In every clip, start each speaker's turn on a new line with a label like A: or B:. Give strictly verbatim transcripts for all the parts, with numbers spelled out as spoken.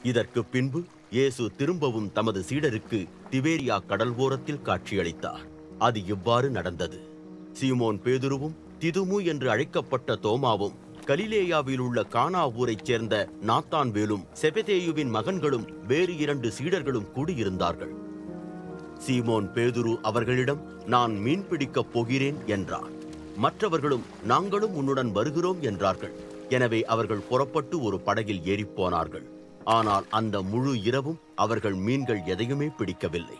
A: இதற்கு பின்பு இயேசு திரும்பவும் தமது சீடருக்கு திபேரியா கடல் ஓரத்தில் காட்சியளித்தார். அது இவ்வாறு நடந்தது. சீமோன் பேதுருவும் திதுமு என்று அழைக்கப்பட்ட தோமாவும் கலிலேயாவில் உள்ள கானா ஊரைச் சேர்ந்த நாத்தான்வேலும் செபதேயுவின் மகன்களும் வேறு இரண்டு சீடர்களும் கூடியிருந்தார்கள். சீமோன் பேதுரு அவர்களிடம், நான் மீன் பிடிக்கப் போகிறேன் என்றார். மற்றவர்களும், நாங்களும் உன்னுடன் வருகிறோம் என்றார்கள். எனவே அவர்கள் புறப்பட்டு ஒரு படகில் ஏறிப்போனார்கள். ஆனால் அந்த முழு இரவும் அவர்கள் மீன்கள் எதையுமே பிடிக்கவில்லை.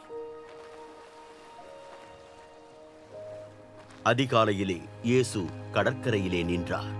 A: அதிகாலையிலே இயேசு கடற்கரையிலே நின்றார்.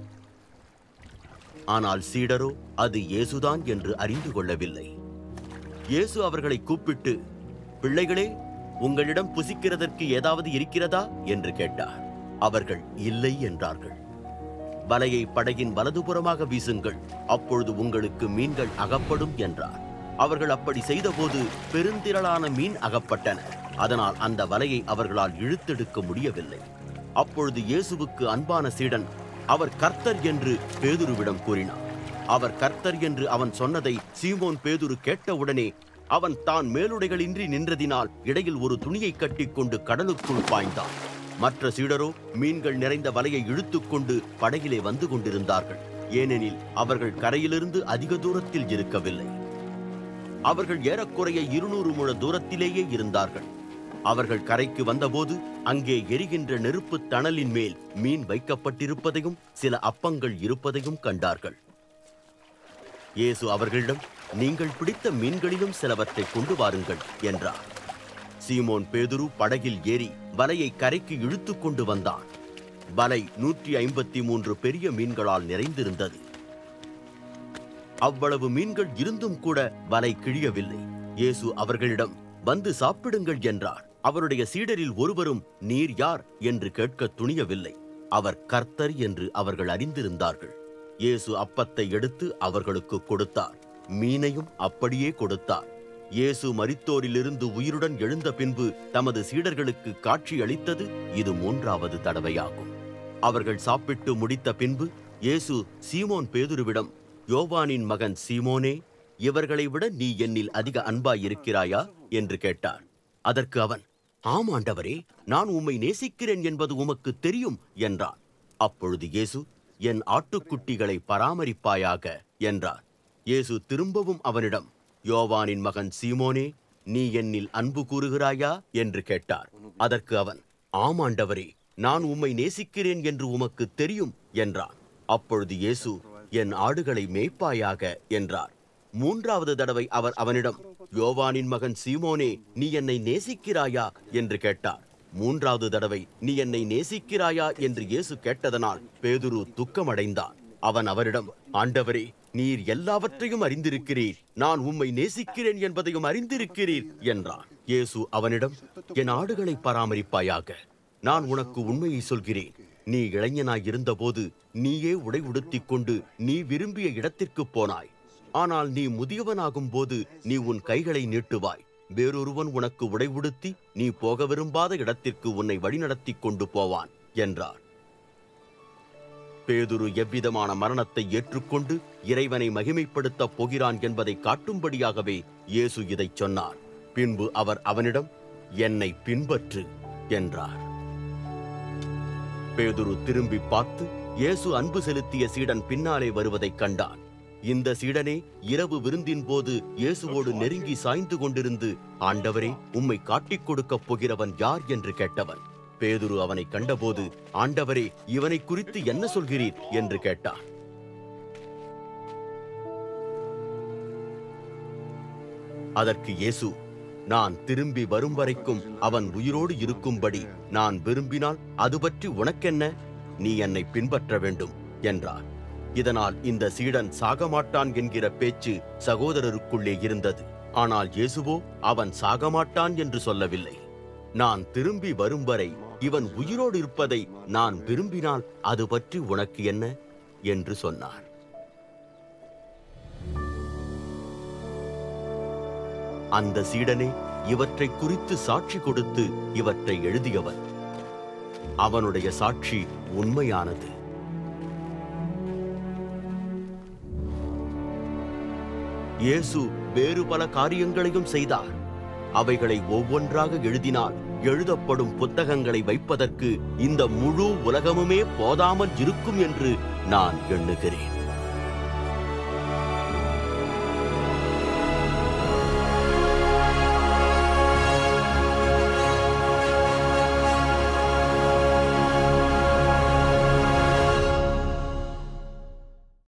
A: ஆனால் சீடரோ அது இயேசுதான் என்று அறிந்து கொள்ளவில்லை. இயேசு அவர்களை கூப்பிட்டு, பிள்ளைகளே, உங்களிடம் புசிக்கிறதற்கு ஏதாவது இருக்கிறதா என்று கேட்டார். அவர்கள் இல்லை என்றார்கள். வலையை படகின் வலதுபுறமாக வீசுங்கள், அப்பொழுது உங்களுக்கு மீன்கள் அகப்படும் என்றார். அவர்கள் அப்படி செய்தபோது பெருந்திரளான மீன் அகப்பட்டன. அதனால் அந்த வலையை அவர்களால் இழுத்தெடுக்க முடியவில்லை. அப்பொழுது இயேசுவுக்கு அன்பான சீடன், அவர் கர்த்தர் என்று பேதுருவிடம் கூறினார். அவர் கர்த்தர் என்று அவன் சொன்னதை சீமோன் பேதுரு கேட்டவுடனே அவன் தான் மேலுடைகளின்றி நின்றதினால் இடையில் ஒரு துணியை கட்டிக்கொண்டு கடலுக்குள் பாய்ந்தான். மற்ற சீடரோ மீன்கள் நிறைந்த வலையை இழுத்துக்கொண்டு படகிலே வந்து கொண்டிருந்தார்கள். ஏனெனில் அவர்கள் கரையிலிருந்து அதிக தூரத்தில் இருக்கவில்லை. அவர்கள் ஏறக்குறைய இருநூறு முழ தூரத்திலேயே இருந்தார்கள். அவர்கள் கரைக்கு வந்தபோது அங்கே எரிகின்ற நெருப்பு தணலின் மேல் மீன் வைக்கப்பட்டிருப்பதையும் சில அப்பங்கள் இருப்பதையும் கண்டார்கள். இயேசு அவர்களிடம், நீங்கள் பிடித்த மீன்களிலும் சிலவற்றை கொண்டு வாருங்கள் என்றார். சீமோன் பேதுரு படகில் ஏறி வலையை கரைக்கு இழுத்து கொண்டு வந்தான். வலை நூற்றி ஐம்பத்தி மூன்று பெரிய மீன்களால் நிறைந்திருந்தது. அவ்வளவு மீன்கள் இருந்தும் கூட வலை கிழியவில்லை. இயேசு அவர்களிடம், வந்து சாப்பிடுங்கள் என்றார். அவருடைய சீடரில் ஒருவரும், நீர் யார் என்று கேட்க துணியவில்லை. அவர் கர்த்தர் என்று அவர்கள் அறிந்திருந்தார்கள். இயேசு அப்பத்தை எடுத்து அவர்களுக்கு கொடுத்தார். மீனையும் அப்படியே கொடுத்தார். இயேசு மரித்தோரிலிருந்து உயிருடன் எழுந்த பின்பு தமது சீடர்களுக்கு காட்சி அளித்தது இது மூன்றாவது தடவையாகும். அவர்கள் சாப்பிட்டு முடித்த பின்பு இயேசு சீமோன் பேதுருவிடம், யோவானின் மகன் சீமோனே, இவர்களை விட நீ என்னில் அதிக அன்பாய் இருக்கிறாயா என்று கேட்டார். அதற்கு அவன், ஆம் ஆண்டவரே, நான் உம்மை நேசிக்கிறேன் என்பது உமக்கு தெரியும் என்றான். அப்பொழுது இயேசு, என் ஆட்டுக்குட்டிகளை பராமரிப்பாயாக என்றார். இயேசு திரும்பவும் அவனிடம், யோவானின் மகன் சீமோனே, நீ என்னில் அன்பு கூறுகிறாயா என்று கேட்டார். அதற்கு அவன், ஆம் ஆண்டவரே, நான் உம்மை நேசிக்கிறேன் என்று உமக்கு தெரியும் என்றான். அப்பொழுது இயேசு, என் ஆடுகளை மேய்ப்பாயாக என்றார். மூன்றாவது தடவை அவர் அவனிடம், யோவானின் மகன் சீமோனே, நீ என்னை நேசிக்கிறாயா என்று கேட்டார். மூன்றாவது தடவை நீ என்னை நேசிக்கிறாயா என்று இயேசு கேட்டதனால் பேதுரு துக்கமடைந்தான். அவன் அவரிடம், ஆண்டவரே, நீர் எல்லாவற்றையும் அறிந்திருக்கிறீர், நான் உம்மை நேசிக்கிறேன் என்பதையும் அறிந்திருக்கிறீர் என்றான். இயேசு அவனிடம், என் ஆடுகளை பராமரிப்பாயாக. நான் உனக்கு உண்மையை சொல்கிறேன். நீ இளைஞனாய் இருந்தபோது நீயே உடை உடுத்திக் கொண்டு நீ விரும்பிய இடத்திற்கு போனாய். ஆனால் நீ முதியவனாகும் போது நீ உன் கைகளை நீட்டுவாய். வேறொருவன் உனக்கு உடை உடுத்தி நீ போக விரும்பாத இடத்திற்கு உன்னை வழிநடத்தி கொண்டு போவான் என்றார். பேதுரு எவ்விதமான மரணத்தை ஏற்றுக்கொண்டு இறைவனை மகிமைப்படுத்தப் போகிறான் என்பதை காட்டும்படியாகவே இயேசு இதைச் சொன்னார். பின்பு அவர் அவனிடம், என்னை பின்பற்று என்றார். பேதுரு திரும்பி பார்த்து இயேசு அன்பு செலுத்திய சீடன் பின்னாலே வருவதைக் கண்டான். இந்த சீடனே இரவு விருந்தின் போது இயேசுவோடு நெருங்கி சாய்ந்து கொண்டிருந்து, ஆண்டவரே, உம்மை காட்டிக் கொடுக்கப் போகிறவன் யார் என்று கேட்டவன். பேதுரு அவனை கண்டபோது, ஆண்டவரே, இவனை குறித்து என்ன சொல்கிறீர் என்று கேட்டான். அதற்கு இயேசு, நான் திரும்பி வரும் வரைக்கும் அவன் உயிரோடு இருக்கும்படி நான் விரும்பினால் அது பற்றி உனக்கென்ன? நீ என்னை பின்பற்ற வேண்டும் என்றார். இதனால் இந்த சீடன் சாகமாட்டான் என்கிற பேச்சு சகோதரருக்குள்ளே இருந்தது. ஆனால் இயேசுவோ அவன் சாகமாட்டான் என்று சொல்லவில்லை. நான் திரும்பி வரும் வரை இவன் உயிரோடு இருப்பதை நான் விரும்பினால் அது பற்றி உனக்கு என்ன என்று சொன்னார். அந்த சீடனே இவற்றை குறித்து சாட்சி கொடுத்து இவற்றை எழுதியவன். அவனுடைய சாட்சி உண்மையானது. இயேசு வேறு பல காரியங்களையும் செய்தார். அவைகளை ஒவ்வொன்றாக எழுதினால் எழுதப்படும் புத்தகங்களை வைப்பதற்கு இந்த முழு உலகமுமே போதாமல் இருக்கும் என்று நான் எண்ணுகிறேன்.